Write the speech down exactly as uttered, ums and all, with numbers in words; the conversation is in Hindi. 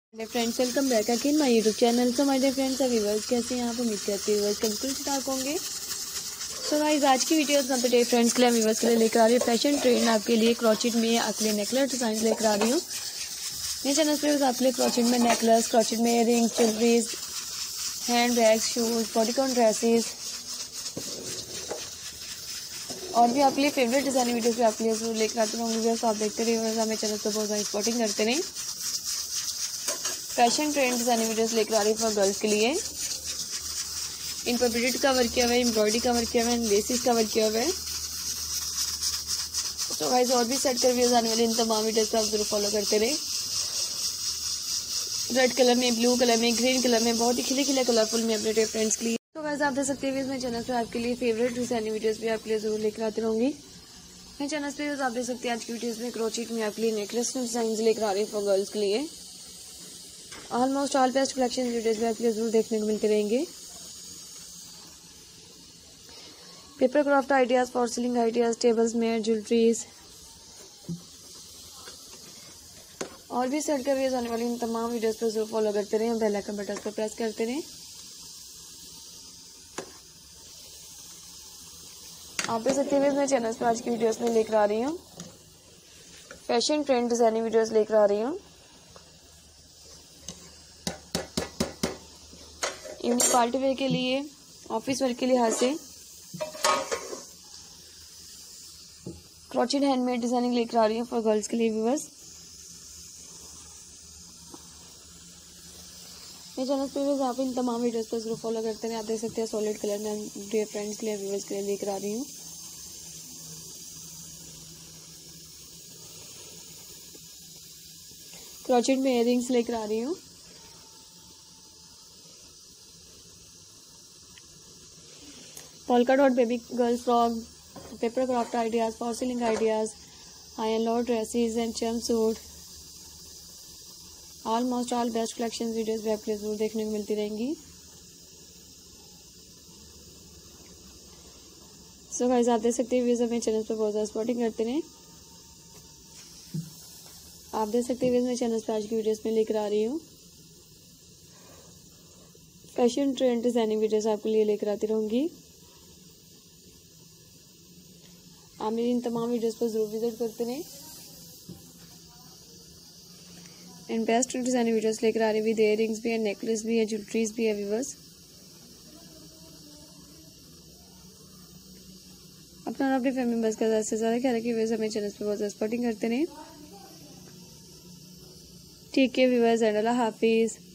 Friends, welcome back again my YouTube channel. So my dear friends, अभी व्यूअर्स कैसे हैं आप? उम्मीद करती हूँ व्यूअर्स बिल्कुल ठीक ठाक होंगे। सो गाइस, आज की वीडियो अपने डे फ्रेंड्स के लिए व्यूअर्स के लिए लेकर आ रही हूँ फैशन ट्रेंड आपके लिए क्रोचेट में आपके लिए नेकलेस डिजाइन लेकर आ रही हूँ। मेरे चैनल पर आपके लिए क्रोचेट में नेकलेस, क्रोचेट में earrings, jewelleries, hand bags, shoes, bodycon dresses और भी आपके लिए फेवरेट डिजाइनिंग वीडियोस भी आपके लिए जरूर लेकर आते रहूँगी। तो आप देखते रहिए, हमें चैनल पर बहुत सारी स्पॉटिंग करते रहें। फैशन ट्रेंड डिजाइनिंग वीडियोस लेकर आ रही हूँ फॉर गर्ल्स के लिए। इन पर प्रिंटेड का वर्क किया हुआ है, एम्ब्रॉयडरी का वर्क किया हुआ है, लेसिस का वर्क किया हुआ है। तो गाइस, और भी सेट कर व्यूज आने वाले इन तमाम वीडियोस को आप जरूर फॉलो करते रहे। रेड कलर में, ब्लू कलर में, ग्रीन कलर में, बहुत ही खिले खिले कलरफुल में अपने फ्रेंड्स के लिए। तो गाइस, आप देख सकते हैं मेरे चैनल पर आपके लिए फेवरेट डिजाइनिंग वीडियोस भी आपके लिए जरूर लेकर आती रहूंगी। मेरे चैनल पर आप देख सकते हैं आज की वीडियोस में क्रोचेट में आपके लिए नेकलेस डिजाइन लेकर आ रही है फॉर गर्ल्स के लिए। Almost all best collection videos भी आपके लिए जरूर देखने को मिलते रहेंगे। Paper craft ideas, porcelain ideas, tables में ज्वेलरीज और भी सेट कर आने वाली इन तमाम वीडियोस पर जरूर फॉलो करते रहें, बेल आइकन बटन पर प्रेस करते रहें। आप देख सकते हैं मैं चैनल पर आज की वीडियोस में लेकर आ रही हूँ फैशन ट्रेंड डिजाइनिंग वीडियोस लेकर आ रही हूँ। इवनिंग पार्टी वेयर के लिए, ऑफिस वर्क के लिहाज से क्रोचेट हैंडमेड डिजाइनिंग लेकर आ रही हूँ फॉर गर्ल्स के लिए व्यूअर्स। मेरे चैनल पे व्यूअर्स आप इन तमाम वीडियोस पर जरूर फॉलो करते हैं। आप देख सकते हैं सॉलिड कलर में डियर फ्रेंड्स के लिए व्यूअर्स के लिए लेकर आ रही हूँ। क्रोचेट में इयररिंग्स लेकर आ रही हूँ। Polka dot baby girl frock, paper craft ideas, porcelain ideas, आयरन लॉ dresses and jumpsuit, almost all best collection videos भी आपके लिए जरूर देखने को मिलती रहेंगी। सो गाइस, आप देख सकते हैं व्यूअर्स अपने चैनल पर बहुत ज़्यादा सपोर्टिंग करते हैं। आप देख सकते हैं व्यूअर्स मेरे चैनल पर आज की वीडियोस में लेकर आ रही हूँ फैशन ट्रेंड डिजाइनिंग वीडियोस आपके लिए लेकर आती रहूँगी। आप मेरी इन तमाम वीडियोस पर जरूर विजिट करते रहें। एंड बेस्ट डिजाइनिंग वीडियोस लेकर आ रही विद इयररिंग्स भी है, नेकलेस भी है, ज्वेलरीज भी है व्यूअर्स। अपना अपने फैमिली मेंबर्स का ज़्यादा से ज़्यादा ख्याल रखिए व्यूअर्स, हमें चैनल पर बहुत ज़्यादा सपोर्टिंग करते रहें। ठीक है व्यूअर्स, एंड अल्लाह हाफिज़।